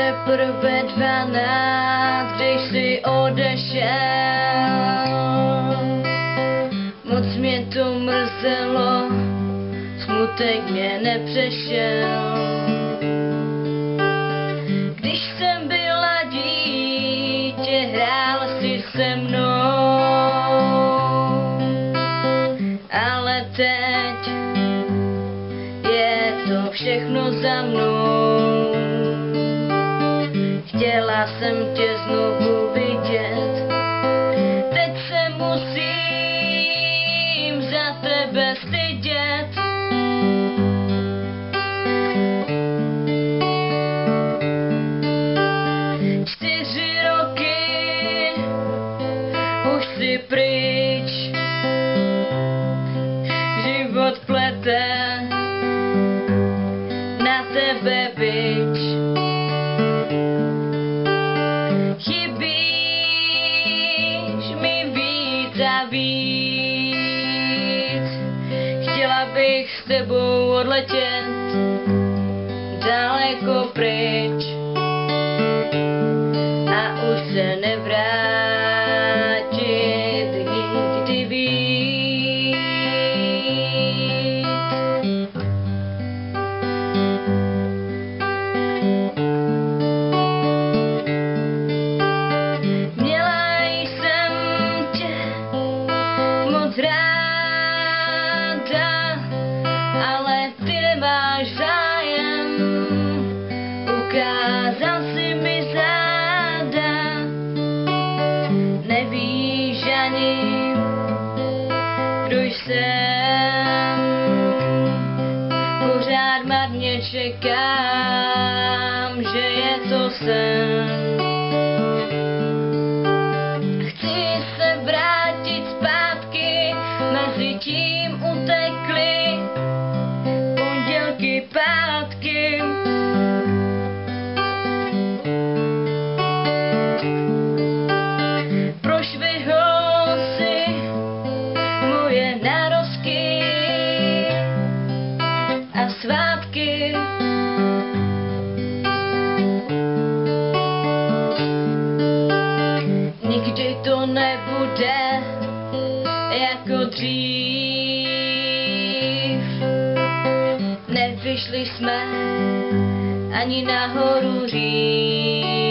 teprve 12, když jsi odešel. Moc mě to mrzelo, smutek mě nepřešel. Když jsem byla dítě, hrál si se mnou, ale teď je to všechno za mnou. Chtěla jsem tě znovu vidět, teď se musím za tebe stydět. 4 roky už si pryč, život plete na tebe bič. Chybíš mi víc a víc, chtěla bych s tebou odletět daleko pryč a už se nevrátit nikdy víc. Měla jsem tě moc ráda, ale ty nemáš zájem, ukázal si mi záda. Nevíš ani, kdo jsem, pořád marně čekám, že je to sen. Chci se vrátit zpátky, mezi tím utekly pondělky, pátky. Prošvihol si moje narozky a svátky. Nikdy to nebude jako dřív. Nevyšli jsme ani nahoru říct.